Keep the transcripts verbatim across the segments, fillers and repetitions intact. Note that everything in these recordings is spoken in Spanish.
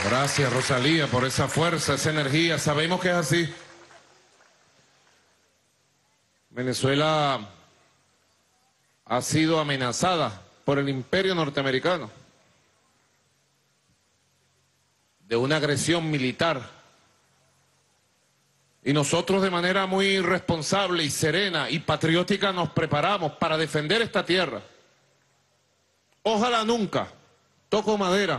Gracias, Rosalía, por esa fuerza, esa energía. Sabemos que es así. Venezuela ha sido amenazada por el imperio norteamericano de una agresión militar. Y nosotros de manera muy responsable y serena y patriótica nos preparamos para defender esta tierra. Ojalá nunca, toco madera,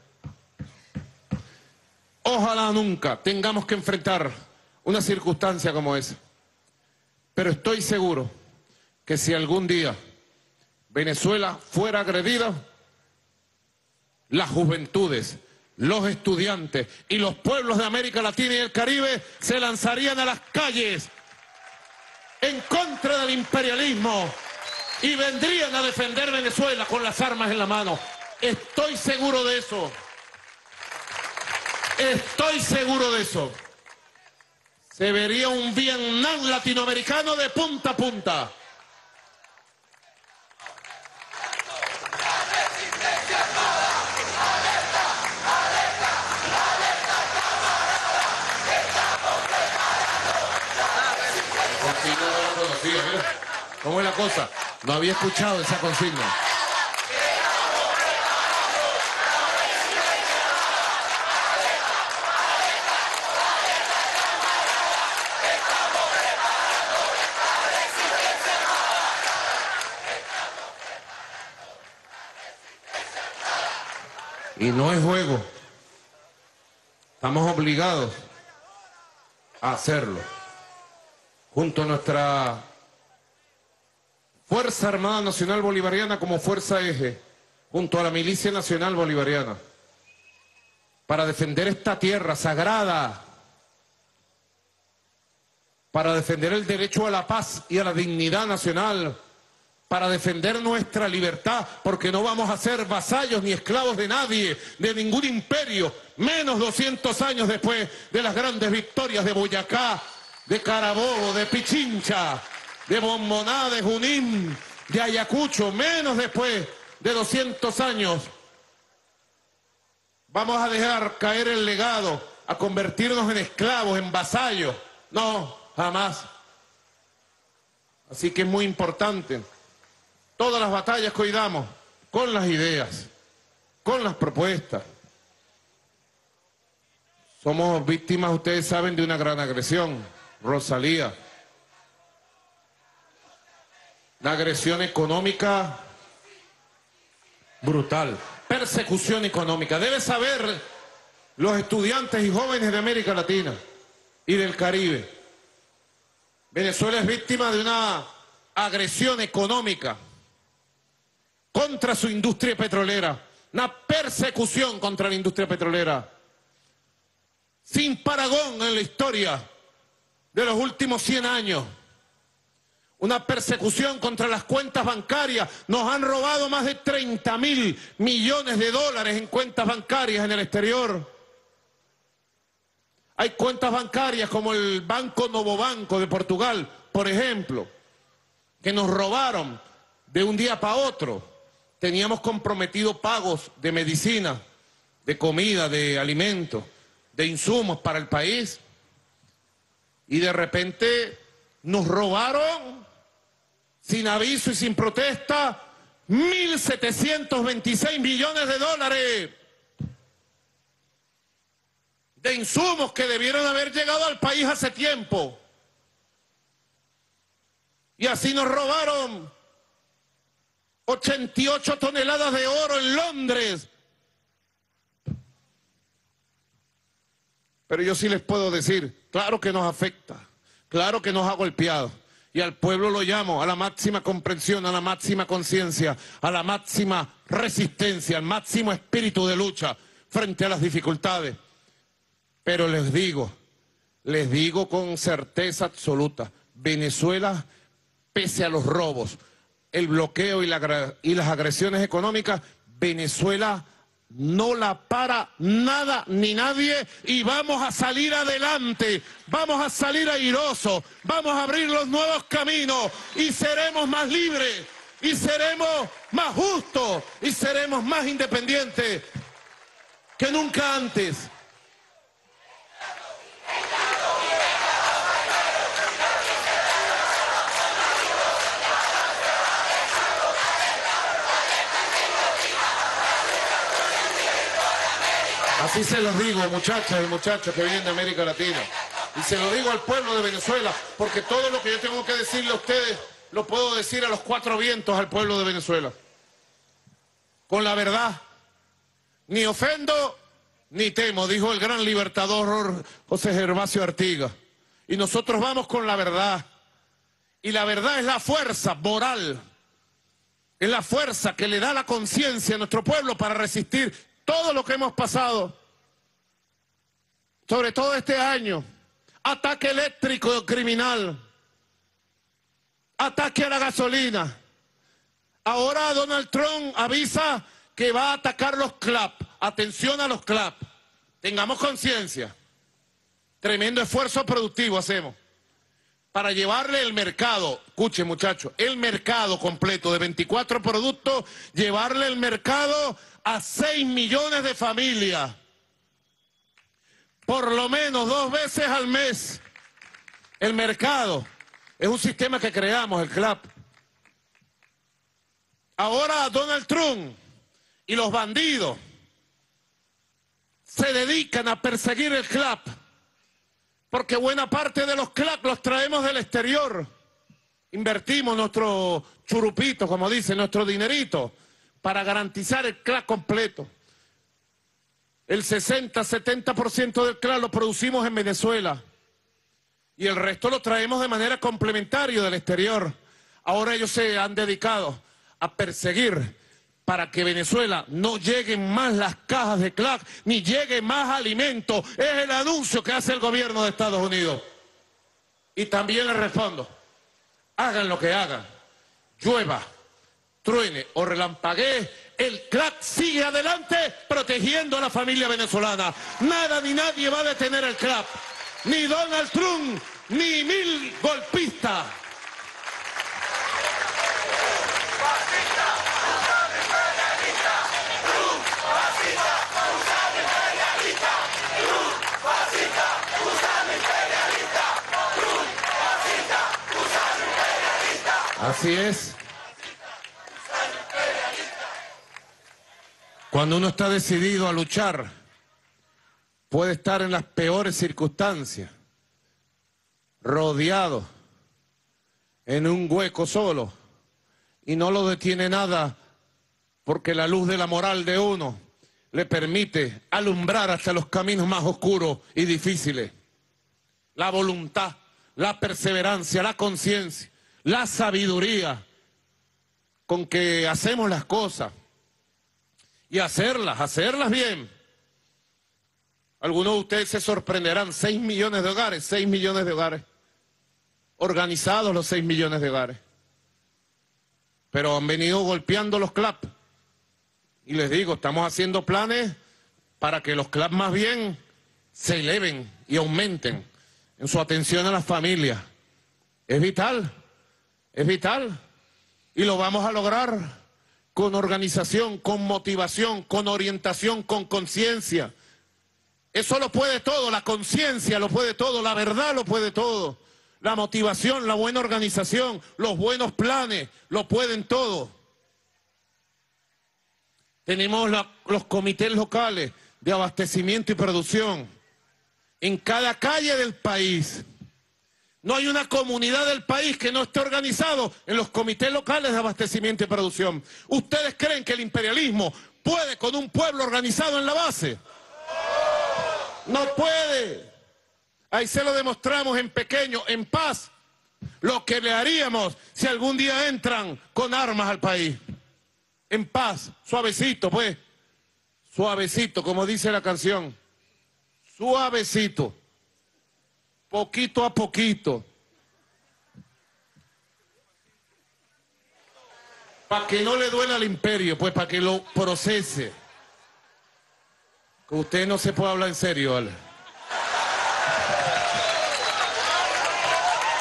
ojalá nunca tengamos que enfrentar una circunstancia como esa. Pero estoy seguro que si algún día Venezuela fuera agredida, las juventudes, los estudiantes y los pueblos de América Latina y el Caribe se lanzarían a las calles en contra del imperialismo y vendrían a defender Venezuela con las armas en la mano. Estoy seguro de eso. Estoy seguro de eso. Se vería un Vietnam latinoamericano de punta a punta. ¿Cómo es la cosa? No había escuchado esa consigna. Y no es juego. Estamos obligados a hacerlo. Junto a nuestra Fuerza Armada Nacional Bolivariana como Fuerza Eje, junto a la Milicia Nacional Bolivariana, para defender esta tierra sagrada, para defender el derecho a la paz y a la dignidad nacional, para defender nuestra libertad, porque no vamos a ser vasallos ni esclavos de nadie, de ningún imperio, menos doscientos años después de las grandes victorias de Boyacá, de Carabobo, de Pichincha, de Bomboná, de Junín, de Ayacucho, menos después de doscientos años. Vamos a dejar caer el legado, a convertirnos en esclavos, en vasallos. No, jamás. Así que es muy importante. Todas las batallas que hoy damos, con las ideas, con las propuestas. Somos víctimas, ustedes saben, de una gran agresión, Rosalía. Una agresión económica brutal, persecución económica. Deben saber los estudiantes y jóvenes de América Latina y del Caribe. Venezuela es víctima de una agresión económica contra su industria petrolera, una persecución contra la industria petrolera sin parangón en la historia de los últimos cien años. Una persecución contra las cuentas bancarias. Nos han robado más de treinta mil millones de dólares en cuentas bancarias en el exterior. Hay cuentas bancarias como el Banco Novo Banco de Portugal, por ejemplo, que nos robaron de un día para otro. Teníamos comprometido pagos de medicina, de comida, de alimentos, de insumos para el país. Y de repente nos robaron, sin aviso y sin protesta, mil setecientos veintiséis millones de dólares de insumos que debieron haber llegado al país hace tiempo. Y así nos robaron ochenta y ocho toneladas de oro en Londres. Pero yo sí les puedo decir, claro que nos afecta, claro que nos ha golpeado. Y al pueblo lo llamo a la máxima comprensión, a la máxima conciencia, a la máxima resistencia, al máximo espíritu de lucha frente a las dificultades. Pero les digo, les digo con certeza absoluta, Venezuela, pese a los robos, el bloqueo y, la, y las agresiones económicas, Venezuela no la para nada ni nadie y vamos a salir adelante, vamos a salir airosos, vamos a abrir los nuevos caminos y seremos más libres y seremos más justos y seremos más independientes que nunca antes. Así se los digo, muchachas y muchachos que vienen de América Latina. Y se lo digo al pueblo de Venezuela, porque todo lo que yo tengo que decirle a ustedes, lo puedo decir a los cuatro vientos al pueblo de Venezuela. Con la verdad. Ni ofendo, ni temo, dijo el gran libertador José Gervasio Artigas. Y nosotros vamos con la verdad. Y la verdad es la fuerza moral. Es la fuerza que le da la conciencia a nuestro pueblo para resistir todo lo que hemos pasado. Sobre todo este año. Ataque eléctrico criminal. Ataque a la gasolina. Ahora Donald Trump avisa que va a atacar los C L A P. Atención a los C L A P. Tengamos conciencia. Tremendo esfuerzo productivo hacemos para llevarle el mercado, escuchen muchachos, el mercado completo de veinticuatro productos, llevarle el mercado a seis millones de familias. Por lo menos dos veces al mes. El mercado es un sistema que creamos, el C L A P. Ahora Donald Trump y los bandidos se dedican a perseguir el C L A P, porque buena parte de los C L A P los traemos del exterior. Invertimos nuestro churupito, como dicen, nuestro dinerito, para garantizar el C L A P completo. El sesenta, setenta por ciento del C L A P lo producimos en Venezuela y el resto lo traemos de manera complementaria del exterior. Ahora ellos se han dedicado a perseguir para que Venezuela no lleguen más las cajas de C L A P, ni llegue más alimento. Es el anuncio que hace el gobierno de Estados Unidos. Y también les respondo, hagan lo que hagan, llueva, truene o relampaguee, el C L A P sigue adelante protegiendo a la familia venezolana. Nada ni nadie va a detener el C L A P, ni Donald Trump, ni mil golpistas. Así es. Cuando uno está decidido a luchar, puede estar en las peores circunstancias, rodeado, en un hueco solo, y no lo detiene nada, porque la luz de la moral de uno le permite alumbrar hasta los caminos más oscuros y difíciles. La voluntad, la perseverancia, la conciencia, la sabiduría con que hacemos las cosas y hacerlas, hacerlas bien. Algunos de ustedes se sorprenderán, seis millones de hogares, seis millones de hogares, organizados los seis millones de hogares, pero han venido golpeando los C L A P. Y les digo, estamos haciendo planes para que los C L A P más bien se eleven y aumenten en su atención a las familias. Es vital. Es vital y lo vamos a lograr con organización, con motivación, con orientación, con conciencia. Eso lo puede todo, la conciencia lo puede todo, la verdad lo puede todo, la motivación, la buena organización, los buenos planes, lo pueden todo. Tenemos la, los comités locales de abastecimiento y producción en cada calle del país. No hay una comunidad del país que no esté organizado en los comités locales de abastecimiento y producción. ¿Ustedes creen que el imperialismo puede con un pueblo organizado en la base? No puede. Ahí se lo demostramos en pequeño, en paz, lo que le haríamos si algún día entran con armas al país. En paz, suavecito pues, suavecito, como dice la canción, suavecito. Poquito a poquito. Para que no le duela al imperio, pues para que lo procese. Que usted no se puede hablar en serio, ¿vale?